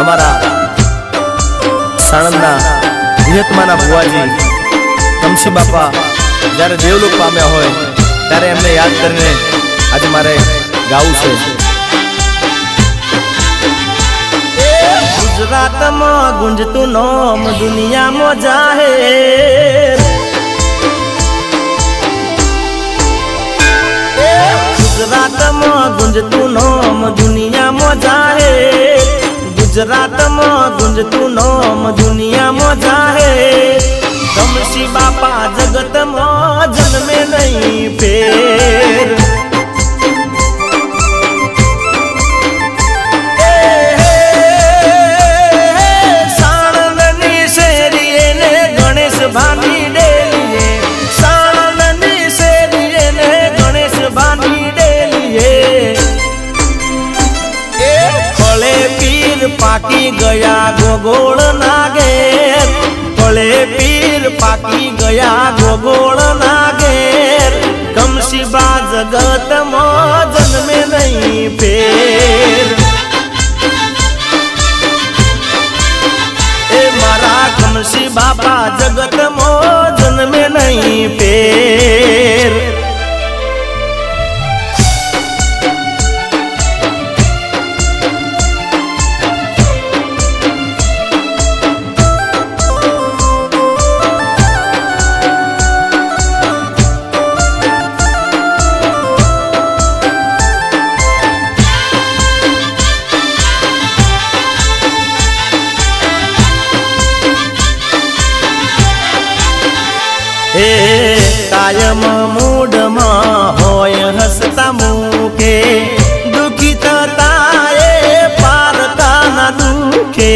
अमरा साणंदना विहतमाना बुआजी कमसी बापा जયારે देवलोक पाम्या होय त्यारे एमने याद करीने आज मारे गावुं छे। गुजरात में गुंजतु नाम दुनिया में जाहिर, गुजरात में गुंजतु नाम दुनिया में जाहिर, गुजरात में गुंजतु नाम दुनिया में जाहिर। कमसी बापा जगत में जन्मे नहीं फेर, भानी डेलिए साणंदनी शेरिए ने गणेश भानी डेलिए। फले पीर पाकी गया गोगोल नागेर, फले पीर पाकी गया गोगोल नागेर। कमसी बा जगत में जन्मे नहीं फेर, मारा कमसी बापा जगत में जन्मे नहीं फेर। कायम मूड में होय हसता मुखे, दुखी ताए पार का न दुखे।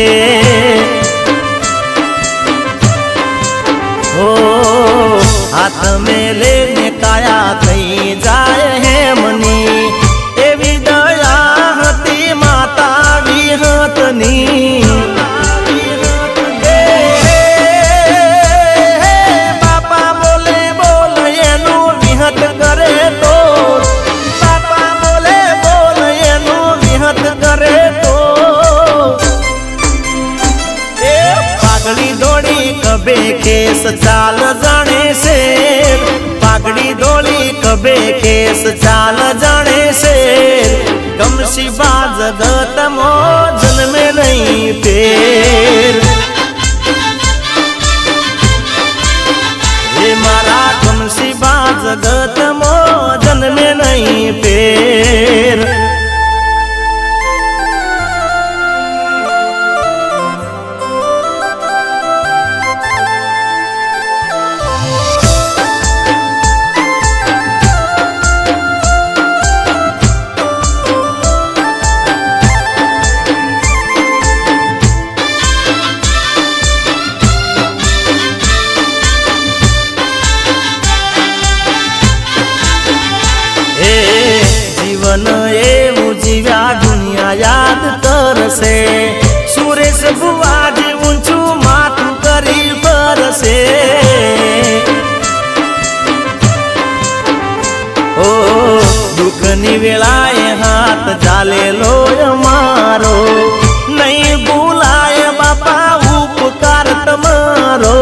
ओ हाथ में लेने काया थई जाए है मनी, एवी दया हती माता विहतनी। कबे केस चाल जाने से, पागड़ी डोली कबे केस चाल जाने से। कमसी बा जगत में जन्मे नहीं फेर, ये मारा कमसी बा जगत में जन्मे नहीं फेर। जीवन एवं जीव्या दुनिया याद करसे, सुरेश बुआजी ऊंचू माथू करी बरसे। ओ दुखनी वेलाए हाथ जाले लोय मारो, नहीं बुलाए बापा उपकार तमारो।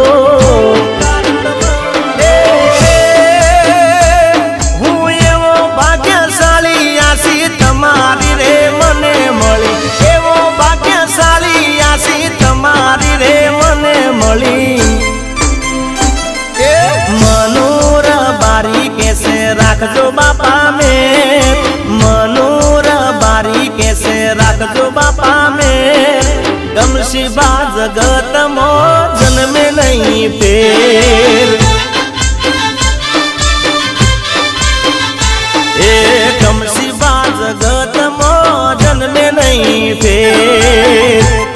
मनोर बारी कैसे रखजो बापा में, मनोर बारी कैसे रखजो बापा में। कमसी बा जगत में जन्मे नहीं फेर, कमसी बा जगत में जन्मे नहीं फेर।